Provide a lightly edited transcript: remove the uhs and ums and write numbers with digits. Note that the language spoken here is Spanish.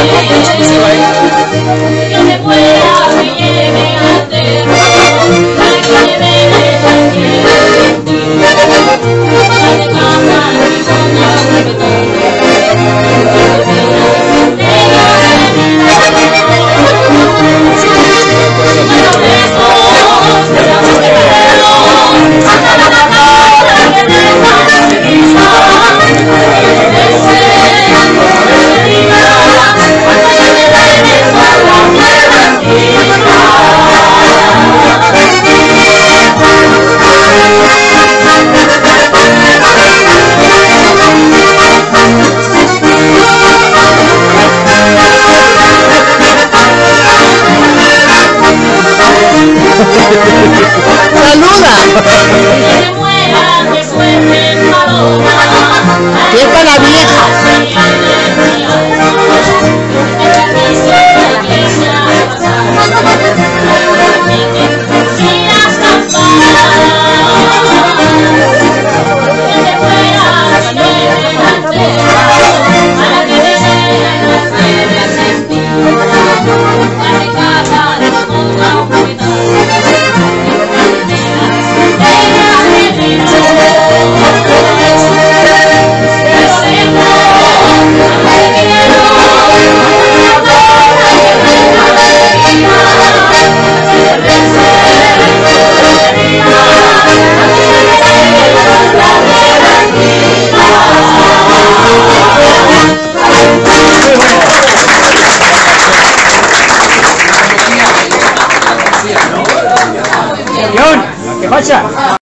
Que me muera, me lleven al terror, para que me den la quiero sentir. Para que cantan y pongan ¡Saluda! que me muera, que suelten paloma. ¡Y es para la vieja! ¿Qué pasa?